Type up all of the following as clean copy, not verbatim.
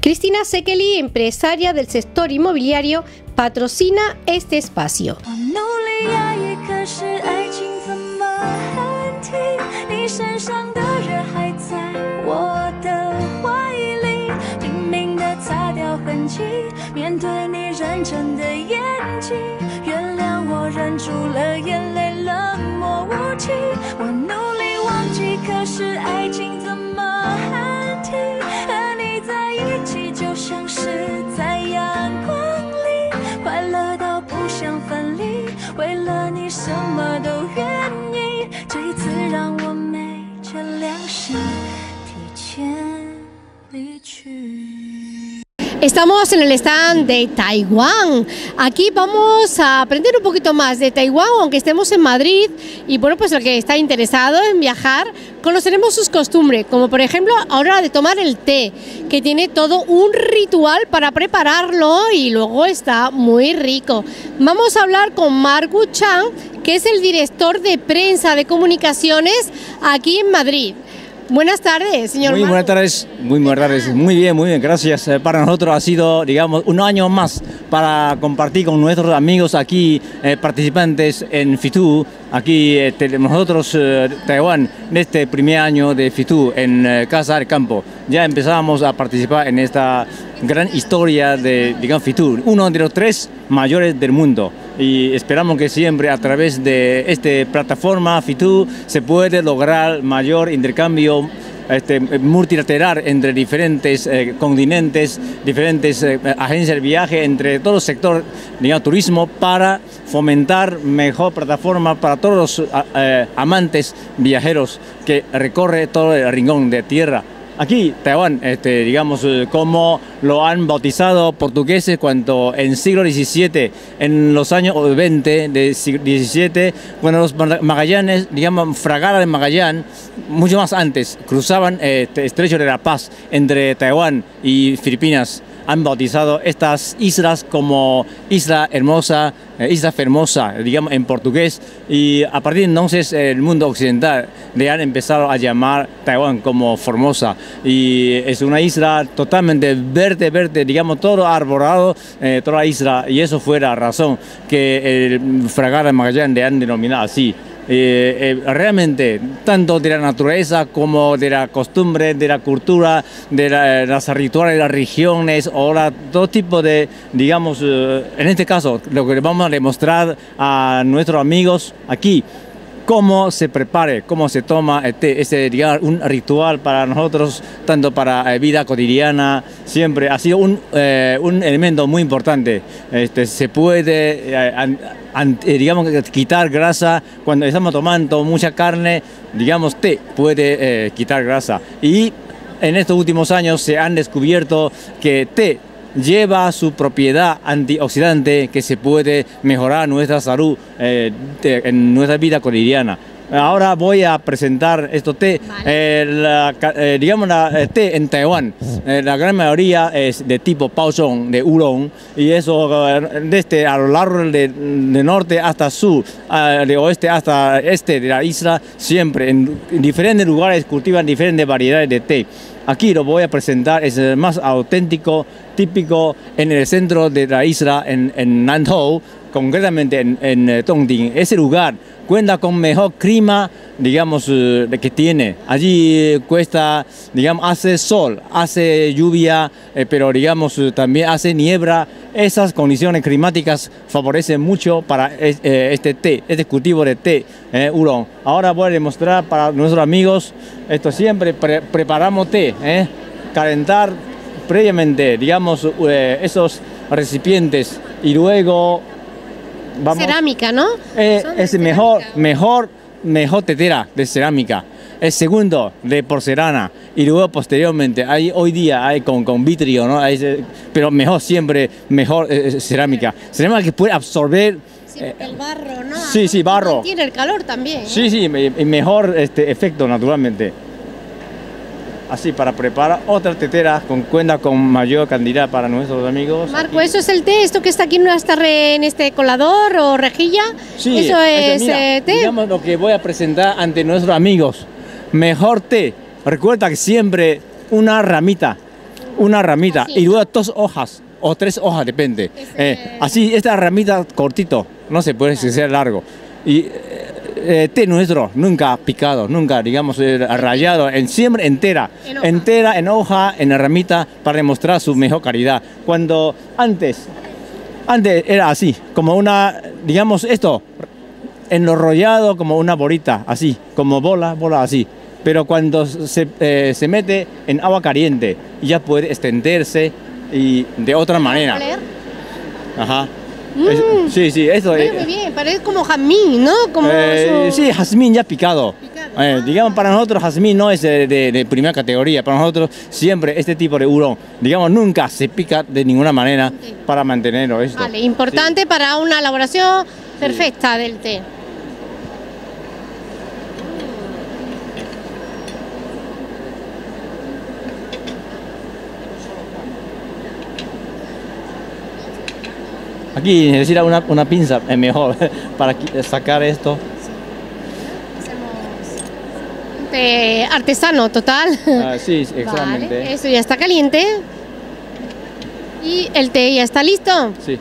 Cristina Sekeli, empresaria del sector inmobiliario, patrocina este espacio. Estamos en el stand de Taiwán. Aquí vamos a aprender un poquito más de Taiwán, aunque estemos en Madrid. Y bueno, pues el que está interesado en viajar, conoceremos sus costumbres, como por ejemplo ahora de tomar el té, que tiene todo un ritual para prepararlo y luego está muy rico. Vamos a hablar con Marco Chan, que es el director de prensa de comunicaciones aquí en Madrid. Buenas tardes, señor Marco. Buenas tardes, muy buenas tardes. Muy bien, gracias. Para nosotros ha sido, digamos, un año más para compartir con nuestros amigos aquí, participantes en FITU. Aquí nosotros, Taiwán, en este primer año de FITU en Casa del Campo, ya empezamos a participar en esta gran historia de, digamos, FITU, uno de los 3 mayores del mundo. Y esperamos que siempre a través de esta plataforma FITU se puede lograr mayor intercambio multilateral entre diferentes continentes, diferentes agencias de viaje, entre todo el sector, digamos, turismo, para fomentar mejor plataforma para todos los amantes viajeros que recorre todo el rincón de tierra. Aquí, Taiwán, digamos, como lo han bautizado portugueses cuando en siglo XVII, en los años 20 de siglo XVII, cuando los Magallanes, digamos, fragata de Magallanes, mucho más antes, cruzaban Estrecho de la Paz entre Taiwán y Filipinas, han bautizado estas islas como Isla Hermosa, Isla Formosa, digamos en portugués, y a partir de entonces el mundo occidental le han empezado a llamar Taiwán como Formosa, y es una isla totalmente verde, digamos, todo arborado, toda la isla, y eso fue la razón que el fragata de Magallanes le han denominado así. Realmente, tanto de la naturaleza como de la costumbre, de la cultura, de las rituales de las regiones, ahora todo tipo de, digamos, en este caso, lo que vamos a demostrar a nuestros amigos aquí, cómo se prepare, cómo se toma digamos, un ritual para nosotros, tanto para vida cotidiana, siempre ha sido un elemento muy importante. Se puede, digamos, quitar grasa cuando estamos tomando mucha carne, digamos, té puede quitar grasa. Y en estos últimos años se han descubierto que té lleva su propiedad antioxidante que se puede mejorar nuestra salud en nuestra vida cotidiana. Ahora voy a presentar estos té, digamos, té en Taiwán. La gran mayoría es de tipo Baozhong, de Oolong, y eso desde a lo largo de norte hasta sur, de oeste hasta este de la isla, siempre en diferentes lugares cultivan diferentes variedades de té. Aquí lo voy a presentar, es el más auténtico, típico en el centro de la isla, en Nantou, concretamente en Tongding. Ese lugar cuenta con mejor clima, digamos, que tiene. Allí cuesta, digamos, hace sol, hace lluvia, pero digamos también hace niebla. Esas condiciones climáticas favorecen mucho para este té, este cultivo de té Oolong. Ahora voy a demostrar para nuestros amigos, esto siempre preparamos té, calentar previamente, digamos, esos recipientes y luego vamos. Cerámica, ¿no? Es mejor tetera de cerámica. El segundo de porcelana y luego posteriormente hoy día hay con vitrio, ¿no? Pero mejor siempre cerámica que puede absorber el barro, ¿no? Sí, barro. Tiene el calor también, ¿no? Sí, mejor efecto naturalmente. Así, para preparar otra tetera cuenta con mayor cantidad para nuestros amigos. Marco, aquí. ¿Eso es el té? ¿Esto que está aquí en este colador o rejilla? Sí, eso es té. Digamos lo que voy a presentar ante nuestros amigos. Mejor té. Recuerda que siempre una ramita una ramita Así. y luego 2 hojas o 3 hojas, depende. Así, esta ramita cortito, no se puede ser largo. Y té nuestro, nunca picado, nunca, digamos, rallado, siempre entera, en hoja, en la ramita, para demostrar su mejor calidad. Cuando antes era así, como una, digamos, esto, enrollado como una bolita, así, como bola así. Pero cuando se mete en agua caliente, ya puede extenderse y de otra manera. Ajá. Sí, esto es. Muy bien, parece como jazmín, ¿no? Como sí, jazmín ya picado. Digamos, para nosotros jazmín no es de primera categoría. Para nosotros siempre este tipo de hurón, digamos, nunca se pica de ninguna manera para mantenerlo. Esto. Vale, importante para una elaboración perfecta del té. Aquí necesita una pinza, es mejor, para sacar esto. Hacemos té artesano total. Sí, exactamente. Vale, eso ya está caliente. Y el té ya está listo. Sí.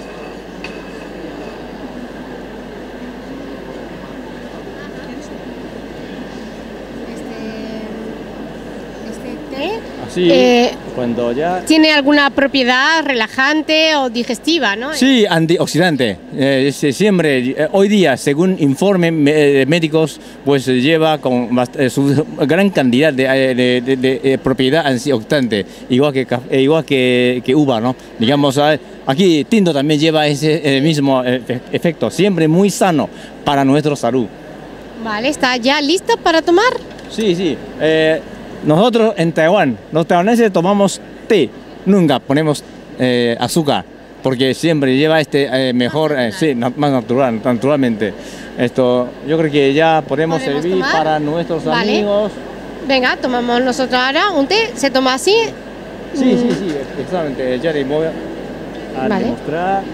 Este té. Así, cuando ya... ¿Tiene alguna propiedad relajante o digestiva, no? Sí, antioxidante. Siempre, hoy día, según informes médicos, pues lleva con su gran cantidad de propiedad antioxidante, igual que uva, ¿no? Digamos, aquí tinto también lleva ese mismo efecto, siempre muy sano para nuestra salud. Vale, ¿está ya listo para tomar? Sí. Nosotros en Taiwán, los taiwaneses tomamos té, nunca ponemos azúcar, porque siempre lleva mejor, sí, más naturalmente. Esto, yo creo que ya podemos servir tomar para nuestros amigos. Venga, tomamos nosotros ahora un té, ¿se toma así? Sí, exactamente, ya les voy a demostrar.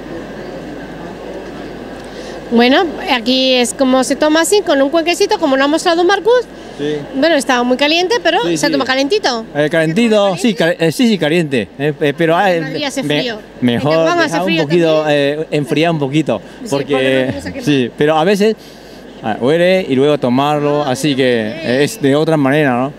Bueno, aquí es como se toma así, con un cuenquecito, como lo ha mostrado Marcus. Sí. Bueno, estaba muy caliente, pero se toma calentito. Calentito, sí, caliente. Pero hace frío. Mejor dejar un poquito, enfriar un poquito. Porque, sí, pero a veces huele y luego tomarlo, así que es de otra manera, ¿no?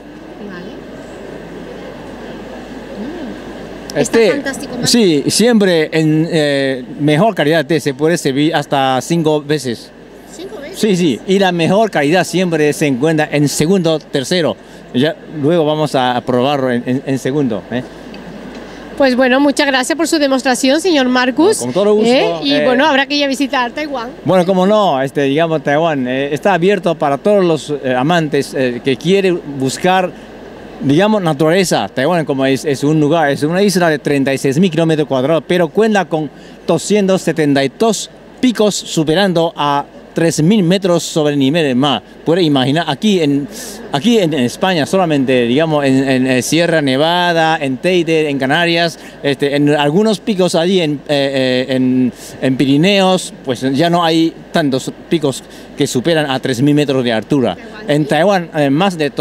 Está fantástico. Sí, siempre en mejor calidad de té se puede servir hasta 5 veces. ¿5 veces? Sí, y la mejor calidad siempre se encuentra en segundo, tercero. Ya, luego vamos a probarlo en segundo. Pues bueno, muchas gracias por su demostración, señor Marcus. Con todo gusto. Y bueno, habrá que ir a visitar Taiwán. Bueno, como no, digamos, Taiwán está abierto para todos los amantes que quieren buscar, digamos, naturaleza. Taiwán como es un lugar, es una isla de 36.000 kilómetros cuadrados, pero cuenta con 272 picos superando a 3.000 metros sobre el nivel del mar. Puede imaginar, aquí en España solamente, digamos, en Sierra Nevada, en Teide, en Canarias, en algunos picos allí en Pirineos, pues ya no hay tantos picos que superan a 3.000 metros de altura. En Taiwán, más de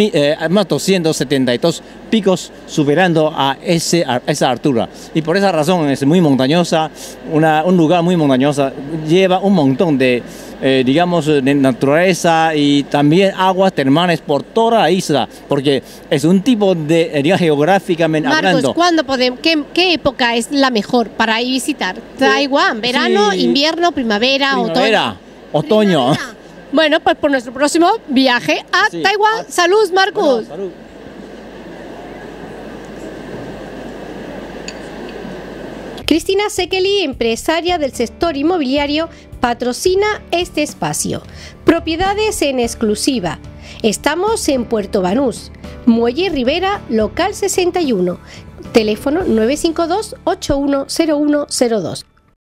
272 picos superando a esa altura. Y por esa razón es muy montañosa, un lugar muy montañoso, lleva un montón de, digamos, de naturaleza y también aguas termales por toda la isla, porque es un tipo de, digamos, geográficamente hablando. ¿Cuándo podemos, qué época es la mejor para ir visitar Taiwán? ¿Verano, invierno, primavera, otoño? Bueno, pues por nuestro próximo viaje a Taiwán. ¡Salud, Marcus! Bueno, salud. Cristina Sekeli, empresaria del sector inmobiliario, patrocina este espacio. Propiedades en exclusiva. Estamos en Puerto Banús, Muelle Rivera, local 61. Teléfono 952 810102.